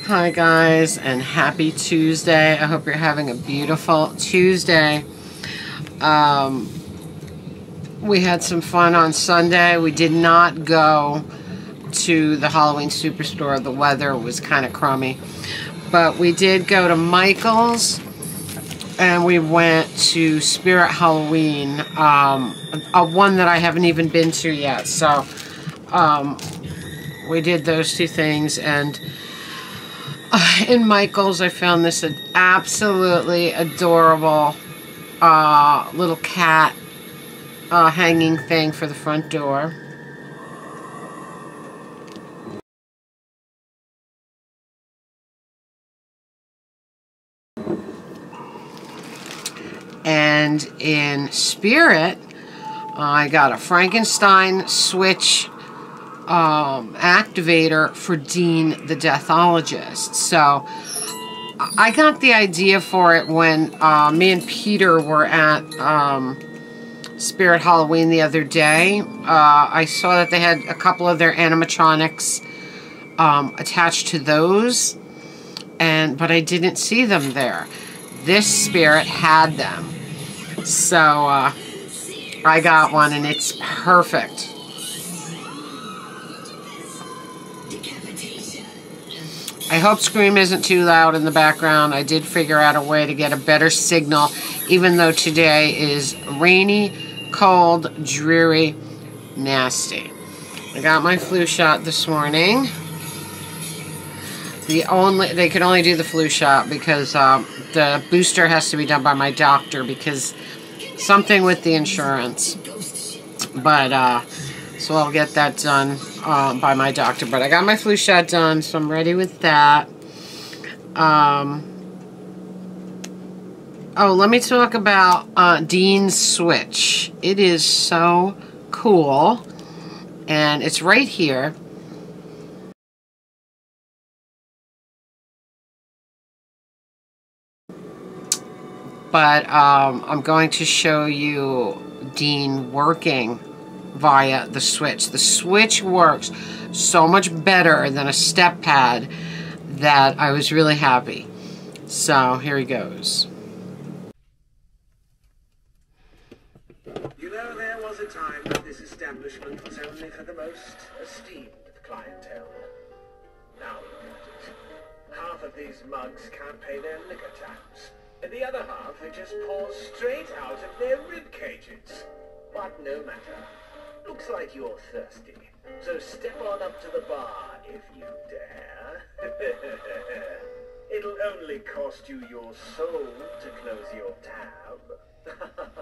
Hi guys, and happy Tuesday. I hope you're having a beautiful Tuesday. We had some fun on Sunday. We did not go to the Halloween Superstore. The weather was kind of crummy. But we did go to Michael's, and we went to Spirit Halloween, one that I haven't even been to yet. So we did those two things, and in Michael's I found this absolutely adorable little cat hanging thing for the front door. And in Spirit, I got a Frankenstein switch activator for Dean the Deathologist. So I got the idea for it when me and Peter were at Spirit Halloween the other day. I saw that they had a couple of their animatronics attached to those, but I didn't see them there. This Spirit had them, so I got one, and it's perfect. I hope Scream isn't too loud in the background. I did figure out a way to get a better signal, even though today is rainy, cold, dreary, nasty. I got my flu shot this morning. They could only do the flu shot because the booster has to be done by my doctor because something with the insurance. But so I'll get that done by my doctor. But I got my flu shot done, so I'm ready with that. Oh, let me talk about Dean's Switch. It is so cool, and it's right here. But I'm going to show you Dean working via the switch. The switch works so much better than a step pad that I was really happy. So here he goes. You know, there was a time when this establishment was only for the most esteemed clientele. Now look at it. Half of these mugs can't pay their liquor tax, and the other half are just pour straight out of their rib cages. But no matter. Looks like you're thirsty, so step on up to the bar if you dare. It'll only cost you your soul to close your tab.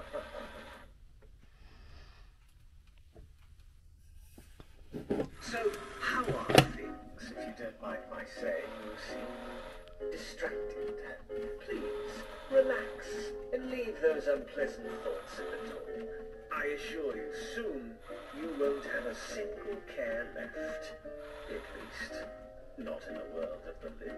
So, how are things, if you don't mind my saying? You seem distracted. Please, relax and leave those unpleasant thoughts at the door. I assure you, soon you won't have a single care left. At least, not in a world of the living.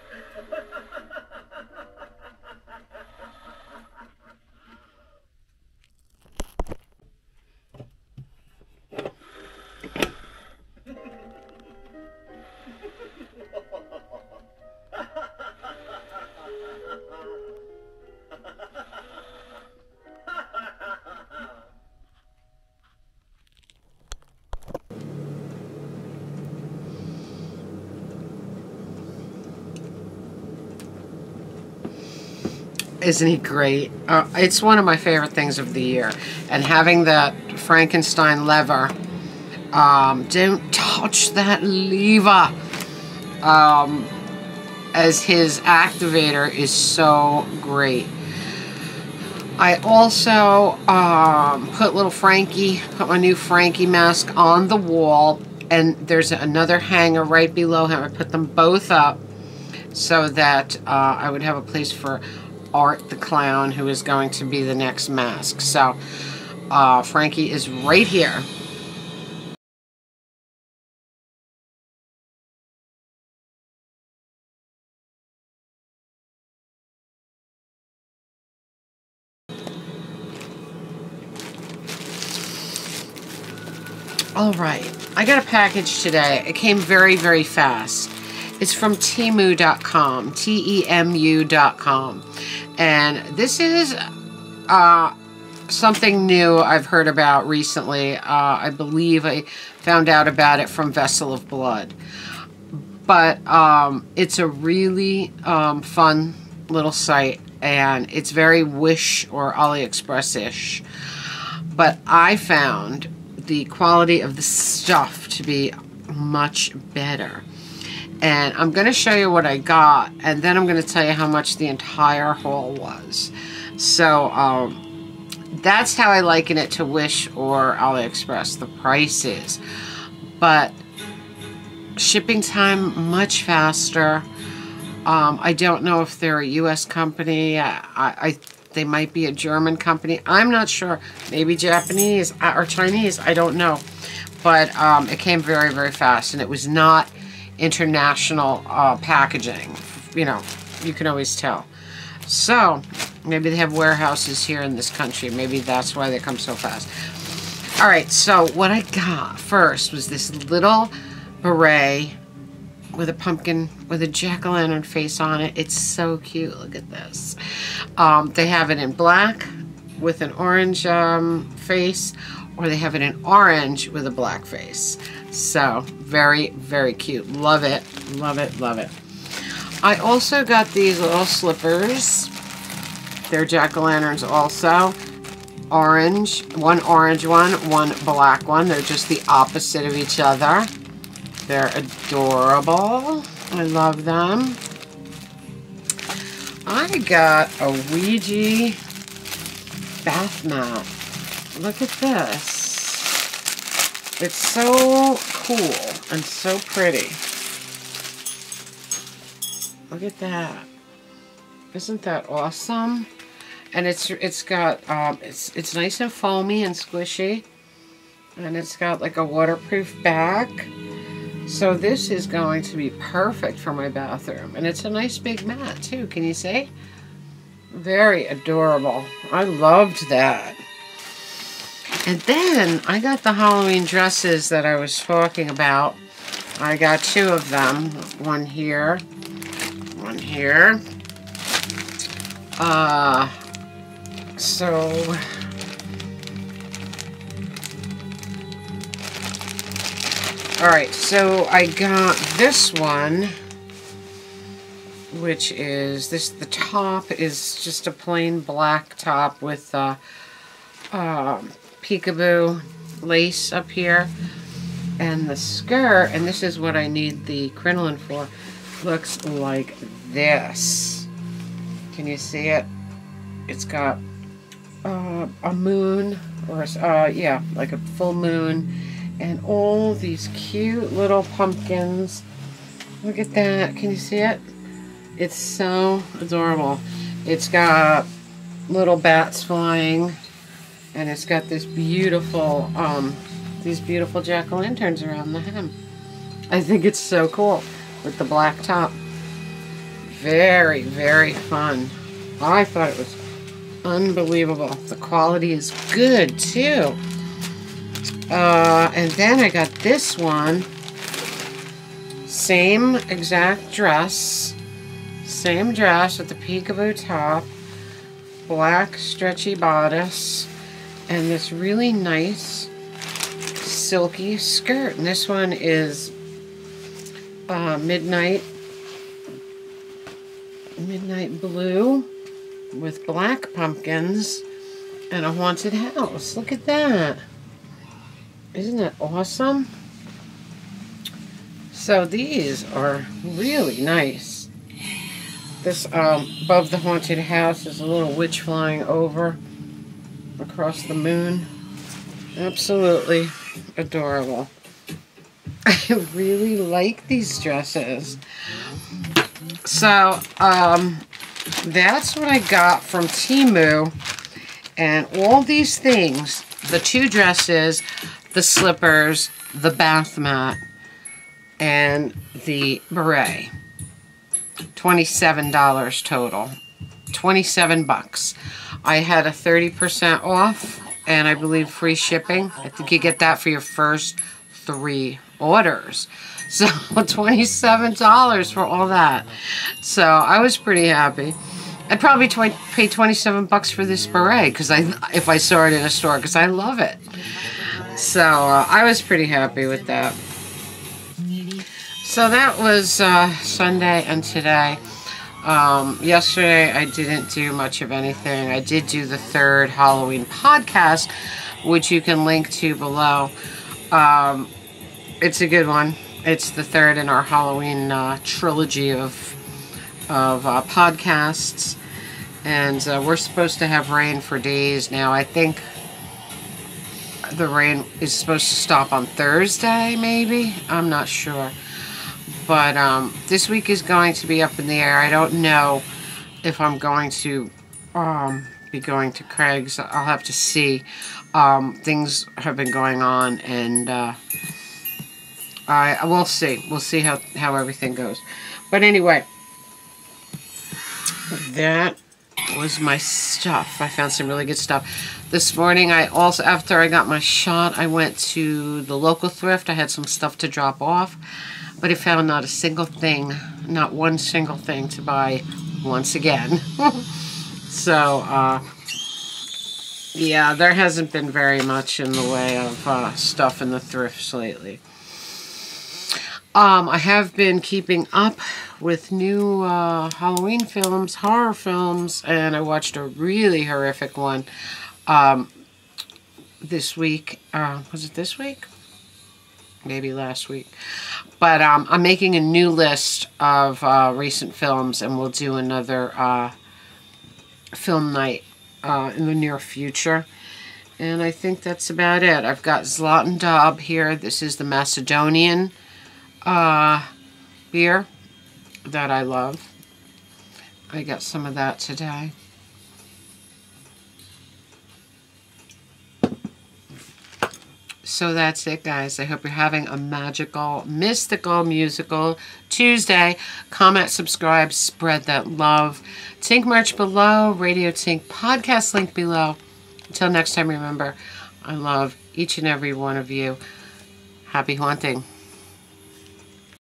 Isn't he great? It's one of my favorite things of the year. And having that Frankenstein lever, don't touch that lever, as his activator is so great. I also put my new Frankie mask on the wall, and there's another hanger right below him. I put them both up so that I would have a place for Art the Clown, who is going to be the next mask. So Frankie is right here. All right, I got a package today. It came very, very fast. It's from Temu.com, Temu.com. And this is something new I've heard about recently. I believe I found out about it from Vessel of Blood. But it's a really fun little site, and it's very Wish or AliExpress-ish. But I found the quality of the stuff to be much better. And I'm going to show you what I got, and then I'm going to tell you how much the entire haul was. So that's how I liken it to Wish or AliExpress, the prices. But shipping time much faster. I don't know if they're a U.S. company. They might be a German company. I'm not sure. Maybe Japanese or Chinese. I don't know. But it came very, very fast, and it was not international packaging. You know, you can always tell. So maybe they have warehouses here in this country. Maybe that's why they come so fast. All right, so what I got first was this little beret with a pumpkin with a jack-o'-lantern face on it. It's so cute. Look at this. They have it in black with an orange face, or they have it in orange with a black face. So very, very cute. Love it. Love it. Love it. I also got these little slippers. They're jack-o'-lanterns also. Orange. One orange one black one. They're just the opposite of each other. They're adorable. I love them. I got a Ouija bath mat. Look at this. It's so cool and so pretty. Look at that. Isn't that awesome? And it's got it's nice and foamy and squishy. And it's got like a waterproof back. So this is going to be perfect for my bathroom. And it's a nice big mat too, can you see? Very adorable. I loved that. And then I got the Halloween dresses that I was talking about. I got two of them. One here. One here. Alright, so I got this one, which is, the top is just a plain black top with peekaboo lace up here. And the skirt, and this is what I need the crinoline for, looks like this. Can you see it? It's got a moon, or yeah, like a full moon. And all these cute little pumpkins. Look at that. Can you see it? It's so adorable. It's got little bats flying. And it's got this beautiful, these beautiful jack-o'-lanterns around the hem. I think it's so cool with the black top. Very, very fun. I thought it was unbelievable. The quality is good, too. And then I got this one. Same exact dress. Same dress with the peekaboo top. Black stretchy bodice. And this really nice silky skirt. And this one is midnight blue with black pumpkins and a haunted house. Look at that. Isn't that awesome? So these are really nice. This above the haunted house is a little witch flying over across the moon. Absolutely adorable. I really like these dresses. So that's what I got from Temu. And all these things, the two dresses, the slippers, the bath mat, and the beret. $27 total. 27 bucks. I had a 30% off, and I believe free shipping. I think you get that for your first 3 orders. So $27 for all that. So I was pretty happy. I'd probably pay $27 for this beret if I saw it in a store, because I love it. So I was pretty happy with that. So that was Sunday and today. Yesterday I didn't do much of anything. I did do the 3rd Halloween podcast, which you can link to below. It's a good one. It's the 3rd in our Halloween trilogy of podcasts. And we're supposed to have rain for days now. I think the rain is supposed to stop on Thursday, maybe? I'm not sure. But this week is going to be up in the air. I don't know if I'm going to be going to Craig's. I'll have to see. Things have been going on, and we'll see. We'll see how everything goes. But anyway, that was my stuff. I found some really good stuff. This morning, after I got my shot, I went to the local thrift. I had some stuff to drop off. But I found not a single thing, not one single thing to buy once again. So, yeah, there hasn't been very much in the way of stuff in the thrifts lately. I have been keeping up with new Halloween films, horror films, and I watched a really horrific one this week. Was it this week? Maybe last week. But I'm making a new list of recent films, and we'll do another film night in the near future. And I think that's about it. I've got Zlatan Dob here. This is the Macedonian beer that I love. I got some of that today. So that's it, guys. I hope you're having a magical, mystical, musical Tuesday. Comment, subscribe, spread that love. Tink merch below, Radio Tink podcast link below. Until next time, remember, I love each and every one of you. Happy haunting.